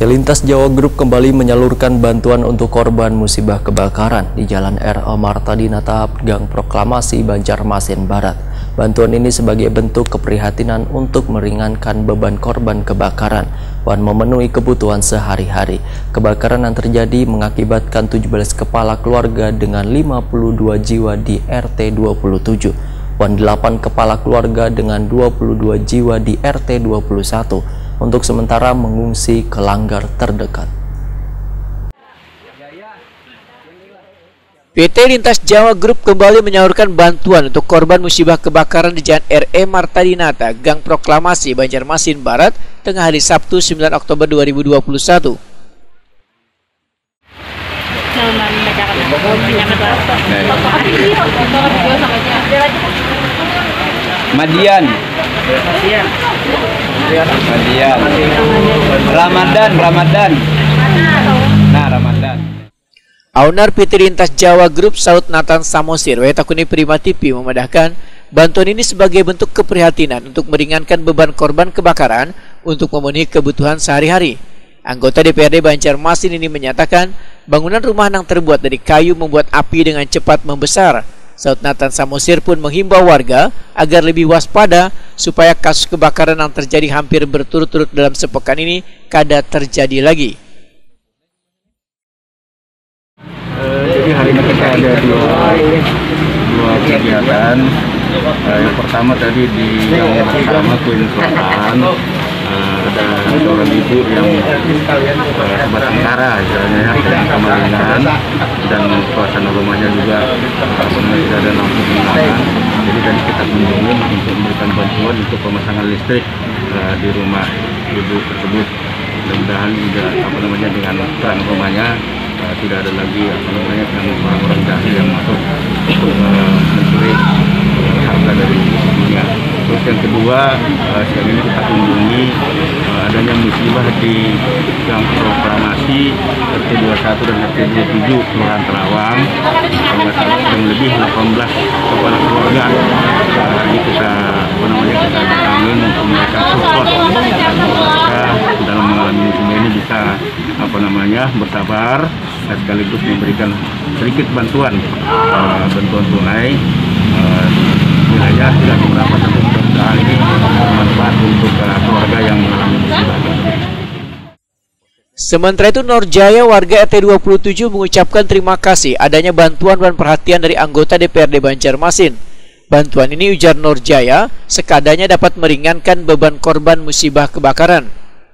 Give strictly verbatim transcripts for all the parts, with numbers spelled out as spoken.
T Lintas Jawa Group kembali menyalurkan bantuan untuk korban musibah kebakaran di Jalan R A Marta Dinata, Gang Proklamasi, Banjarmasin Barat. Bantuan ini sebagai bentuk keprihatinan untuk meringankan beban korban kebakaran dan memenuhi kebutuhan sehari-hari. Kebakaran yang terjadi mengakibatkan tujuh belas kepala keluarga dengan lima puluh dua jiwa di R T dua puluh tujuh dan delapan kepala keluarga dengan dua puluh dua jiwa di R T dua puluh satu. Untuk sementara mengungsi ke Langgar terdekat. P T Lintas Jawa Group kembali menyalurkan bantuan untuk korban musibah kebakaran di Jalan R A Marta Dinata, Gang Proklamasi, Banjarmasin Barat, tengah hari Sabtu sembilan Oktober dua ribu dua puluh satu. Madian. Madian. Madian. Ramadan, Ramadan. Nah, Ramadan. Owner P T Lintas Jawa Group Saud Nathan Samosir, Wetakuni Prima T V memandahkan bantuan ini sebagai bentuk keprihatinan untuk meringankan beban korban kebakaran untuk memenuhi kebutuhan sehari-hari. Anggota D P R D Banjarmasin ini menyatakan bangunan rumah yang terbuat dari kayu membuat api dengan cepat membesar. Saud Nathan Samosir pun menghimbau warga agar lebih waspada supaya kasus kebakaran yang terjadi hampir berturut-turut dalam sepekan ini kada terjadi lagi. Uh, jadi hari ini kita ada dua, dua kegiatan. Uh, yang pertama tadi di yang pertama Kuin Selatan. Uh, ada seorang ibu yang uh, sobat antara istilahnya ya, dengan kemalingan dan suasana rumahnya juga uh, tidak ada lampu penerangan. Jadi tadi kita kunjungi untuk memberikan bantuan untuk pemasangan listrik uh, di rumah ibu tersebut. Mudah-mudahan juga apa namanya dengan terang rumahnya uh, tidak ada lagi apa namanya dengan orang-orang jahat yang masuk untuk uh, mencuri uh, harta dari ibunya. Terus yang kedua, uh, siang ini kita kunjungi uh, adanya musibah di Gang Proklamasi R T dua puluh satu dan R T dua puluh tujuh Kelurahan Terawang. Kalau nggak salah kurang lebih delapan belas kepala keluarga. Uh, hari ini kita apa namanya kita datangin untuk mereka support dan mereka dalam mengalami musibah ini bisa apa namanya bersabar dan sekaligus memberikan sedikit bantuan uh, bantuan tunai. Uh, wilayah tidak beberapa tapi mudah-mudahan ini bermanfaat untuk uh, keluarga yang mengalami musibah. Sementara itu Norjaya warga R T dua puluh tujuh mengucapkan terima kasih adanya bantuan dan perhatian dari anggota D P R D Banjarmasin. Bantuan ini ujar Norjaya sekadanya dapat meringankan beban korban musibah kebakaran.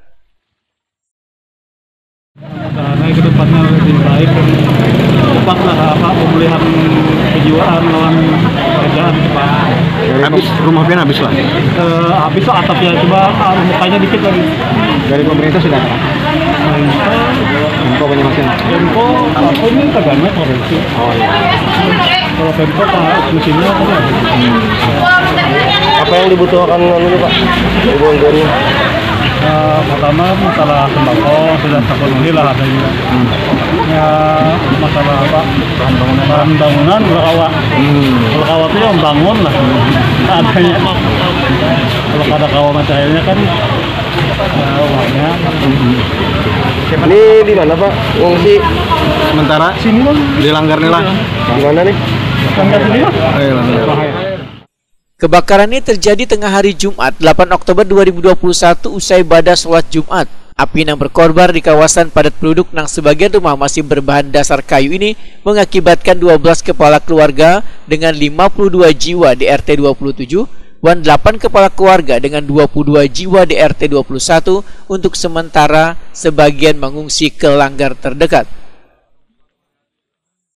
Karena kedepannya lebih baik, cepatlah apa pemulihan kejiwaan lawan pekerjaan cepat. Habis rumah pian habis lah. Uh, habis lah atapnya, coba uh, mukanya dikit lagi. Dari pemerintah sudah apa? Info Banjarmasin. Info apa ini kagaknya koreksi. Oh iya. Kalau Pemko Pak musimnya apa ya? Apa yang dibutuhkan dulu Pak? Ibu Anggoni. Uh, pertama masalah sembako sudah terpenuhi lah adanya. Hmm. Ya masalah apa? Bahan bangunan. Bahan bangunan berkawat. Hmm. Kalau kawat itu yang bangun lah. Adanya. Kalau ada kawat macamnya kan ya, uangnya. Hmm. Ini di mana Pak? Ngungsi sementara sini kan? Di Langgar nih lah. Di mana nih? Langgar sini lah. Eh, Langgar. Kebakaran ini terjadi tengah hari Jumat delapan Oktober dua ribu dua puluh satu usai ibadah sholat Jumat. Api yang berkorbar di kawasan padat penduduk yang sebagian rumah masih berbahan dasar kayu ini mengakibatkan dua belas kepala keluarga dengan lima puluh dua jiwa di R T dua puluh tujuh dan delapan kepala keluarga dengan dua puluh dua jiwa di R T dua puluh satu untuk sementara sebagian mengungsi ke Langgar terdekat.